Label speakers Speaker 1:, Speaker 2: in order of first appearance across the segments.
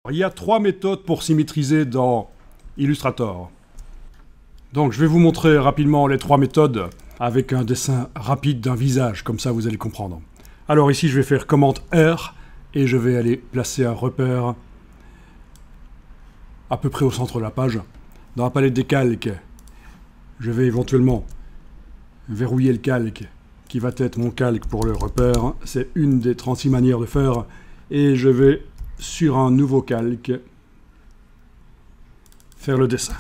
Speaker 1: Il y a 3 méthodes pour symétriser dans Illustrator. Donc je vais vous montrer rapidement les 3 méthodes avec un dessin rapide d'un visage, comme ça vous allez comprendre. Alors ici je vais faire commande R et je vais aller placer un repère à peu près au centre de la page. Dans la palette des calques, je vais éventuellement verrouiller le calque qui va être mon calque pour le repère. C'est une des 36 manières de faire. Et je vais, sur un nouveau calque, faire le dessin.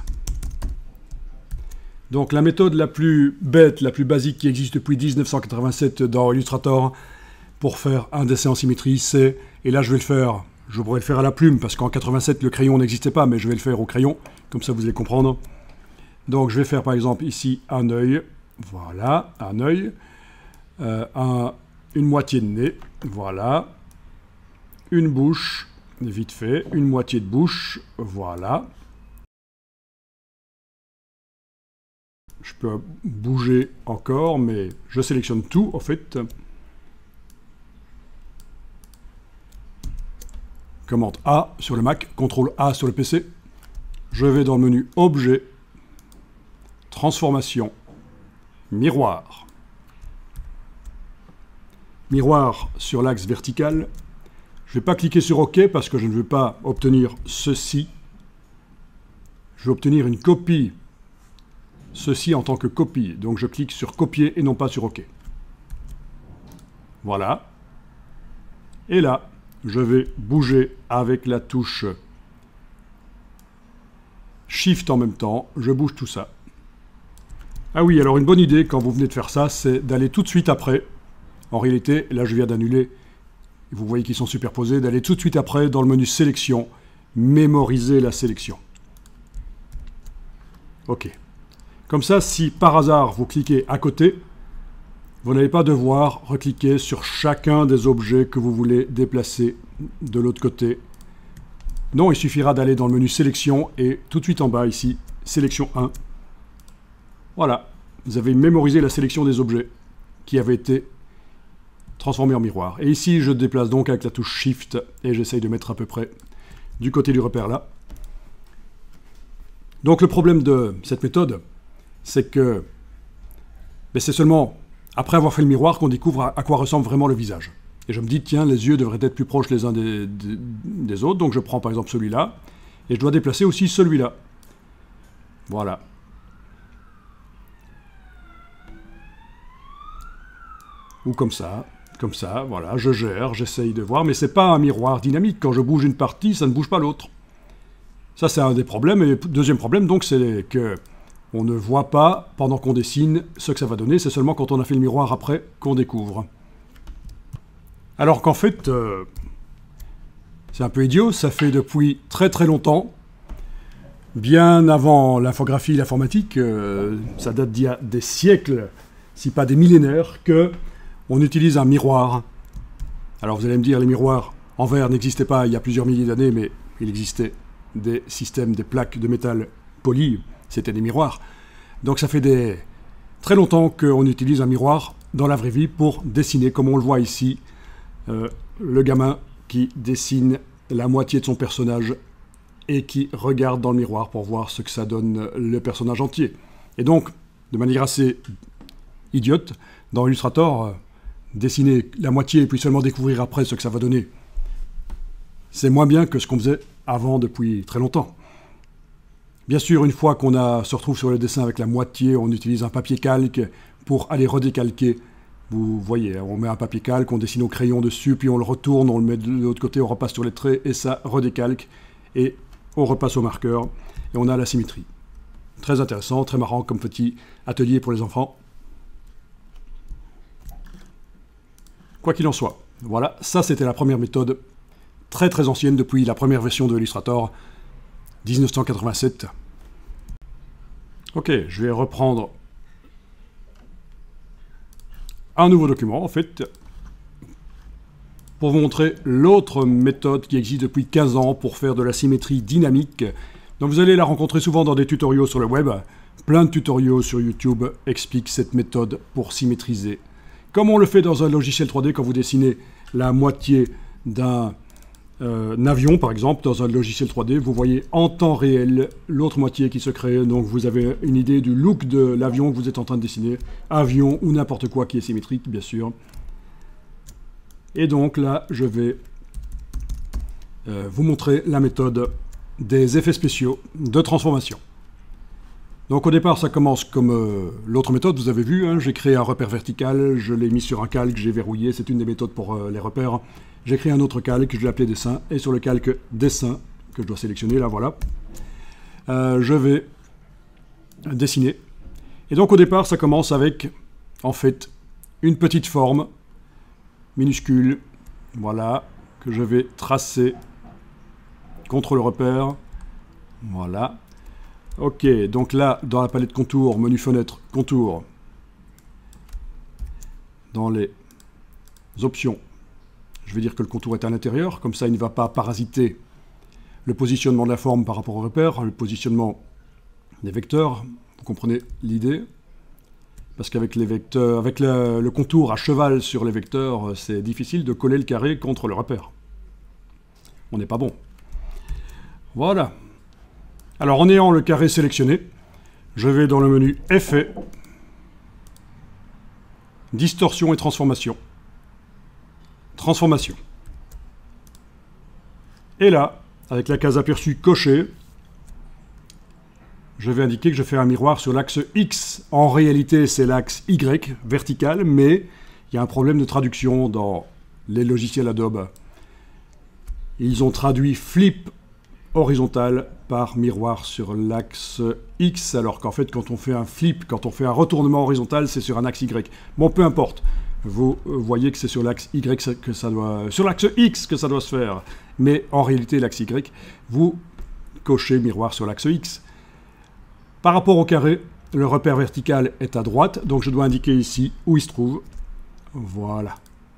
Speaker 1: Donc la méthode la plus bête, la plus basique qui existe depuis 1987 dans Illustrator pour faire un dessin en symétrie, c'est, et là je vais le faire, je pourrais le faire à la plume parce qu'en 87 le crayon n'existait pas, mais je vais le faire au crayon, comme ça vous allez comprendre. Donc je vais faire par exemple ici un œil, voilà, un œil, une moitié de nez, voilà, une bouche, vite fait, une moitié de bouche, voilà. Je peux bouger encore, mais je sélectionne tout, en fait. Commande A sur le Mac, CTRL A sur le PC. Je vais dans le menu Objet, Transformation, Miroir. Miroir sur l'axe vertical. Je ne vais pas cliquer sur OK parce que je ne veux pas obtenir ceci. Je vais obtenir une copie. Ceci en tant que copie. Donc je clique sur copier et non pas sur OK. Voilà. Et là, je vais bouger avec la touche Shift en même temps. Je bouge tout ça. Ah oui, alors une bonne idée quand vous venez de faire ça, c'est d'aller tout de suite après. En réalité, là je viens d'annuler. Vous voyez qu'ils sont superposés. D'aller tout de suite après dans le menu Sélection, mémoriser la sélection. OK. Comme ça, si par hasard vous cliquez à côté, vous n'allez pas devoir recliquer sur chacun des objets que vous voulez déplacer de l'autre côté. Non, il suffira d'aller dans le menu Sélection et tout de suite en bas ici, Sélection 1. Voilà, vous avez mémorisé la sélection des objets qui avaient été transformés en miroir. Et ici, je déplace donc avec la touche Shift et j'essaye de mettre à peu près du côté du repère là. Donc le problème de cette méthode, c'est que c'est seulement après avoir fait le miroir qu'on découvre à quoi ressemble vraiment le visage. Et je me dis, tiens, les yeux devraient être plus proches les uns des autres. Donc je prends par exemple celui-là, et je dois déplacer aussi celui-là. Voilà. Ou comme ça, voilà, je gère, j'essaye de voir, mais c'est pas un miroir dynamique. Quand je bouge une partie, ça ne bouge pas l'autre. Ça, c'est un des problèmes. Et deuxième problème, donc, c'est que on ne voit pas, pendant qu'on dessine, ce que ça va donner. C'est seulement quand on a fait le miroir après qu'on découvre. Alors qu'en fait, c'est un peu idiot, ça fait depuis très très longtemps, bien avant l'infographie et l'informatique, ça date d'il y a des siècles, si pas des millénaires, que on utilise un miroir. Alors vous allez me dire, les miroirs en verre n'existaient pas il y a plusieurs milliers d'années, mais il existait des systèmes, des plaques de métal polies, c'était des miroirs. Donc ça fait très longtemps qu'on utilise un miroir dans la vraie vie pour dessiner, comme on le voit ici, le gamin qui dessine la moitié de son personnage et qui regarde dans le miroir pour voir ce que ça donne le personnage entier. Et donc, de manière assez idiote, dans Illustrator, dessiner la moitié et puis seulement découvrir après ce que ça va donner, c'est moins bien que ce qu'on faisait avant depuis très longtemps. Bien sûr, une fois qu'on se retrouve sur le dessin avec la moitié, on utilise un papier calque pour aller redécalquer. Vous voyez, on met un papier calque, on dessine au crayon dessus, puis on le retourne, on le met de l'autre côté, on repasse sur les traits, et ça redécalque, et on repasse au marqueur, et on a la symétrie. Très intéressant, très marrant comme petit atelier pour les enfants. Quoi qu'il en soit, voilà, ça c'était la première méthode, très très ancienne depuis la première version de Illustrator, 1987. Ok, je vais reprendre un nouveau document, en fait, pour vous montrer l'autre méthode qui existe depuis 15 ans pour faire de la symétrie dynamique. Donc vous allez la rencontrer souvent dans des tutoriaux sur le web. Plein de tutoriaux sur YouTube expliquent cette méthode pour symétriser. Comme on le fait dans un logiciel 3D quand vous dessinez la moitié d'un avion, par exemple, dans un logiciel 3D, vous voyez en temps réel l'autre moitié qui se crée. Donc vous avez une idée du look de l'avion que vous êtes en train de dessiner. Avion ou n'importe quoi qui est symétrique, bien sûr. Et donc là, je vais vous montrer la méthode des effets spéciaux de transformation. Donc au départ, ça commence comme l'autre méthode, vous avez vu, hein, j'ai créé un repère vertical, je l'ai mis sur un calque, j'ai verrouillé, c'est une des méthodes pour les repères. J'ai créé un autre calque, je l'ai appelé dessin, et sur le calque dessin, que je dois sélectionner, là voilà, je vais dessiner. Et donc au départ, ça commence avec, en fait, une petite forme minuscule, voilà, que je vais tracer contre le repère, voilà. Ok, donc là, dans la palette contour, menu fenêtre, contour, dans les options, je vais dire que le contour est à l'intérieur, comme ça il ne va pas parasiter le positionnement de la forme par rapport au repère, le positionnement des vecteurs, vous comprenez l'idée? Parce qu'avec les vecteurs, avec le contour à cheval sur les vecteurs, c'est difficile de coller le carré contre le repère. On n'est pas bon. Voilà. Alors en ayant le carré sélectionné, je vais dans le menu Effets, Distorsion et Transformation. Transformation. Et là, avec la case aperçue cochée, je vais indiquer que je fais un miroir sur l'axe X. En réalité, c'est l'axe Y, vertical, mais il y a un problème de traduction dans les logiciels Adobe. Ils ont traduit flip horizontal par miroir sur l'axe X, alors qu'en fait, quand on fait un flip, quand on fait un retournement horizontal, c'est sur un axe Y. Bon, peu importe. Vous voyez que c'est sur l'axe Y que ça doit... sur l'axe X que ça doit se faire. Mais en réalité, l'axe Y, vous cochez miroir sur l'axe X. Par rapport au carré, le repère vertical est à droite, donc je dois indiquer ici où il se trouve. Voilà.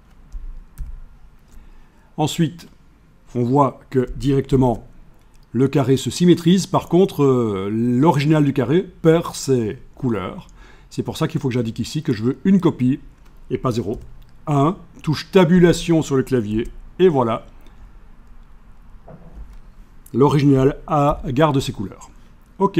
Speaker 1: Ensuite, on voit que directement, le carré se symétrise. Par contre, l'original du carré perd ses couleurs. C'est pour ça qu'il faut que j'indique ici que je veux une copie et pas 0. 1, touche tabulation sur le clavier, et voilà. L'original garde ses couleurs. OK.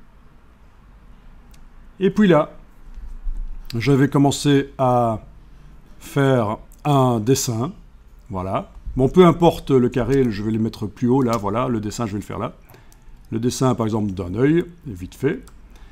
Speaker 1: Et puis là, je vais commencer à faire un dessin. Voilà. Bon, peu importe le carré, je vais le mettre plus haut, là, voilà, le dessin, je vais le faire là. Le dessin, par exemple, d'un œil, vite fait.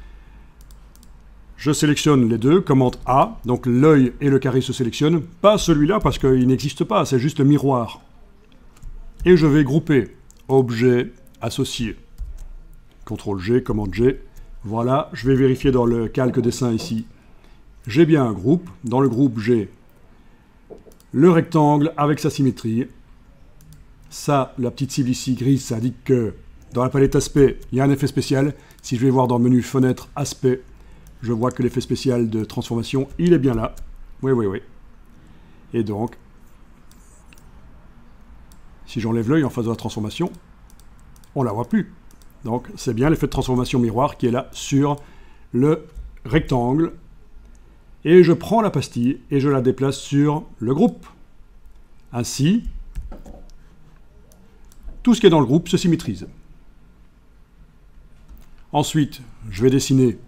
Speaker 1: Je sélectionne les deux, commande A, donc l'œil et le carré se sélectionnent. Pas celui-là, parce qu'il n'existe pas, c'est juste le miroir. Et je vais grouper objet, associé. CTRL G, commande G. Voilà, je vais vérifier dans le calque dessin ici. J'ai bien un groupe. Dans le groupe, j'ai le rectangle avec sa symétrie. Ça, la petite cible ici grise, ça indique que dans la palette aspect, il y a un effet spécial. Si je vais voir dans le menu fenêtre aspect, je vois que l'effet spécial de transformation, il est bien là. Oui, oui, oui. Et donc, si j'enlève l'œil en face de la transformation, on ne la voit plus. Donc, c'est bien l'effet de transformation miroir qui est là sur le rectangle. Et je prends la pastille et je la déplace sur le groupe. Ainsi, tout ce qui est dans le groupe se symétrise. Ensuite, je vais dessiner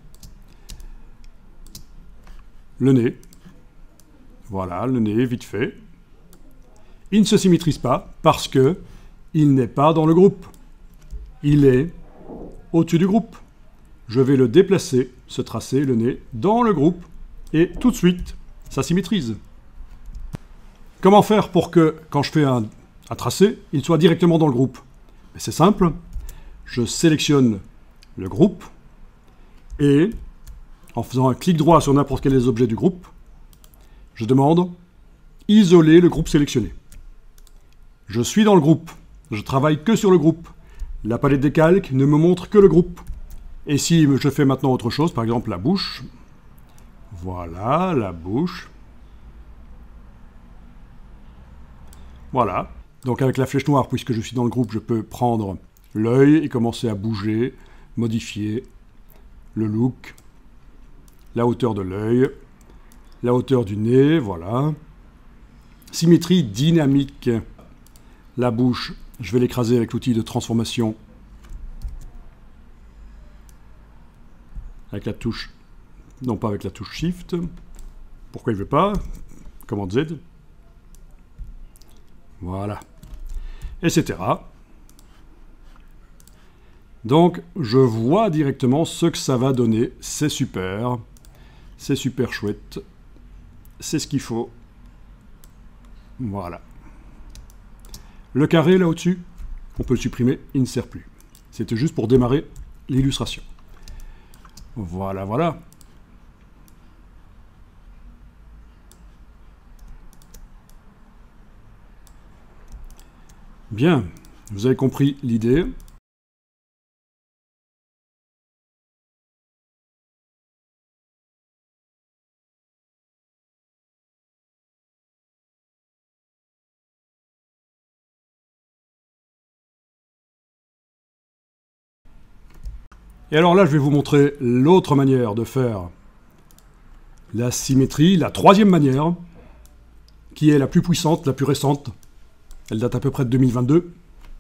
Speaker 1: le nez. Voilà, le nez, vite fait. Il ne se symétrise pas parce que il n'est pas dans le groupe. Il est au-dessus du groupe. Je vais le déplacer, ce tracé, le nez, dans le groupe. Et tout de suite, ça symétrise. Comment faire pour que, quand je fais un tracé, il soit directement dans le groupe? C'est simple. Je sélectionne le groupe et, en faisant un clic droit sur n'importe quel des objets du groupe, je demande isoler le groupe sélectionné. Je suis dans le groupe. Je travaille que sur le groupe. La palette des calques ne me montre que le groupe. Et si je fais maintenant autre chose, par exemple la bouche, voilà, la bouche. Voilà. Donc avec la flèche noire, puisque je suis dans le groupe, je peux prendre l'œil et commencer à bouger, modifier le look, la hauteur de l'œil, la hauteur du nez, voilà. Symétrie dynamique. La bouche, je vais l'écraser avec l'outil de transformation. Avec la touche, non pas avec la touche Shift. Pourquoi il ne veut pas? Commande Z. Voilà. Etc. Donc, je vois directement ce que ça va donner. C'est super. C'est super chouette. C'est ce qu'il faut. Voilà. Le carré, là au-dessus, on peut le supprimer, il ne sert plus. C'était juste pour démarrer l'illustration. Voilà, voilà. Bien, vous avez compris l'idée. Et alors là, je vais vous montrer l'autre manière de faire la symétrie, la troisième manière, qui est la plus puissante, la plus récente. Elle date à peu près de 2022.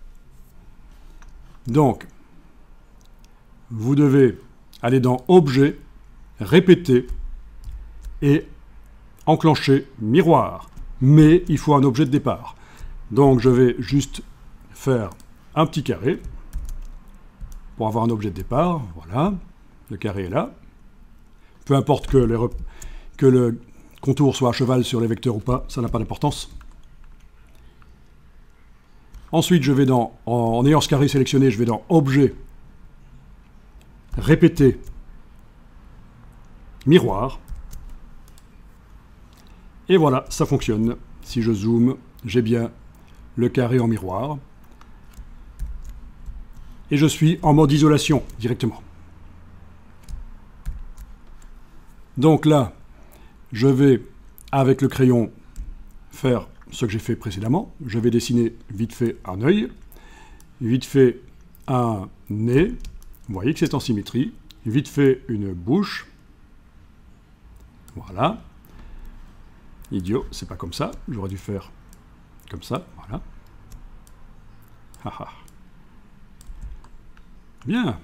Speaker 1: Donc, vous devez aller dans Objet, Répéter et enclencher Miroir. Mais il faut un objet de départ. Donc, je vais juste faire un petit carré pour avoir un objet de départ. Voilà, le carré est là. Peu importe que le contour soit à cheval sur les vecteurs ou pas, ça n'a pas d'importance. Ensuite, je vais en ayant ce carré sélectionné, je vais dans Objet, Répéter, Miroir. Et voilà, ça fonctionne. Si je zoome, j'ai bien le carré en miroir. Et je suis en mode isolation directement. Donc là, je vais, avec le crayon, faire ce que j'ai fait précédemment. Je vais dessiner vite fait un œil, vite fait un nez. Vous voyez que c'est en symétrie. Vite fait une bouche. Voilà. Idiot, c'est pas comme ça. J'aurais dû faire comme ça. Voilà. Haha. Bien.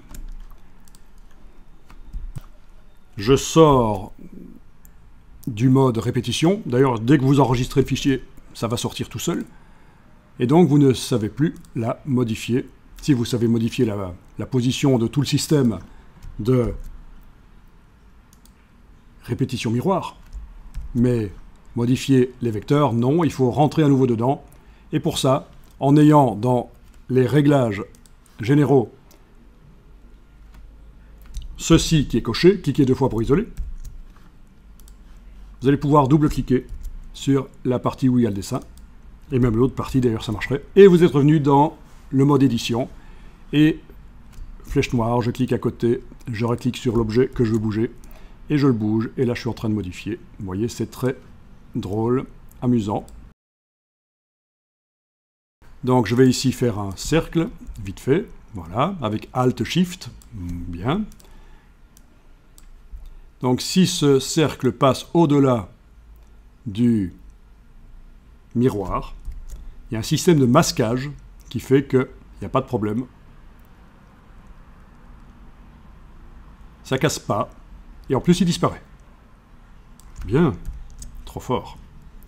Speaker 1: Je sors du mode répétition. D'ailleurs, dès que vous enregistrez le fichier, ça va sortir tout seul. Et donc, vous ne savez plus la modifier. Si vous savez modifier la position de tout le système de répétition miroir, mais modifier les vecteurs, non, il faut rentrer à nouveau dedans. Et pour ça, en ayant dans les réglages généraux ceci qui est coché, cliquez 2 fois pour isoler, vous allez pouvoir double-cliquer sur la partie où il y a le dessin, et même l'autre partie d'ailleurs ça marcherait, et vous êtes revenu dans le mode édition, et flèche noire, je clique à côté, je reclique sur l'objet que je veux bouger, et je le bouge, et là je suis en train de modifier. Vous voyez, c'est très drôle, amusant. Donc je vais ici faire un cercle, vite fait, voilà, avec Alt-Shift, bien. Donc si ce cercle passe au-delà du miroir, il y a un système de masquage qui fait qu'il n'y a pas de problème. Ça casse pas, et en plus il disparaît. Bien, trop fort.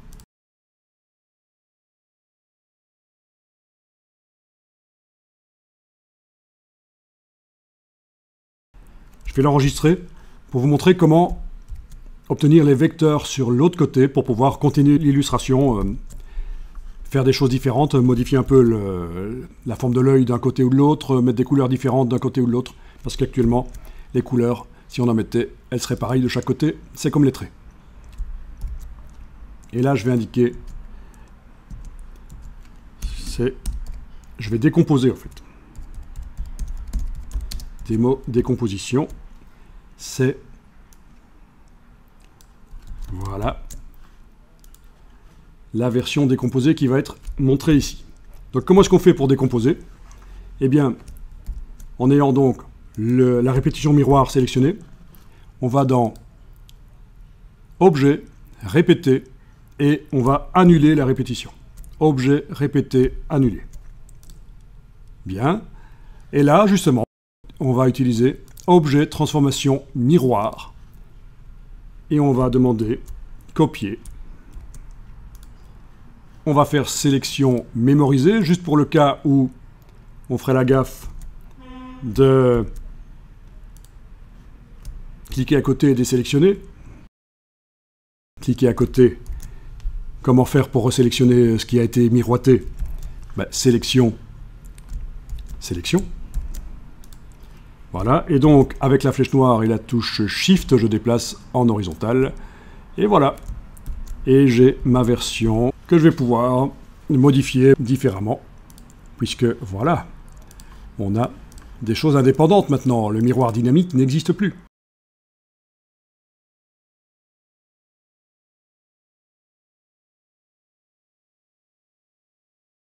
Speaker 1: Je vais l'enregistrer pour vous montrer comment obtenir les vecteurs sur l'autre côté pour pouvoir continuer l'illustration, faire des choses différentes, modifier un peu la forme de l'œil d'un côté ou de l'autre, mettre des couleurs différentes d'un côté ou de l'autre, parce qu'actuellement, les couleurs, si on en mettait, elles seraient pareilles de chaque côté, c'est comme les traits. Et là, je vais indiquer, je vais décomposer en fait. Démo, décomposition, c'est, voilà, la version décomposée qui va être montrée ici. Donc comment est-ce qu'on fait pour décomposer? Eh bien, en ayant donc la répétition miroir sélectionnée, on va dans Objet, Répéter, et on va annuler la répétition. objet répété annulé. Bien. Et là, justement, on va utiliser objet transformation miroir. Et on va demander copier. On va faire sélection mémorisée, juste pour le cas où on ferait la gaffe de cliquer à côté et désélectionner. Cliquer à côté. Comment faire pour resélectionner ce qui a été miroité? Sélection. Sélection. Voilà. Et donc, avec la flèche noire et la touche Shift, je déplace en horizontal. Et voilà. Et j'ai ma version que je vais pouvoir modifier différemment. Puisque, voilà, on a des choses indépendantes maintenant. Le miroir dynamique n'existe plus.